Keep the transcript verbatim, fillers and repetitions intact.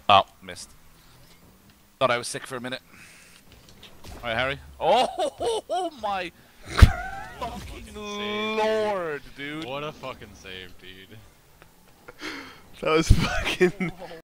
Oh, missed. Thought I was sick for a minute. Alright, Harry. Oh, oh my fucking lord, dude. What a fucking save, dude. That was fucking...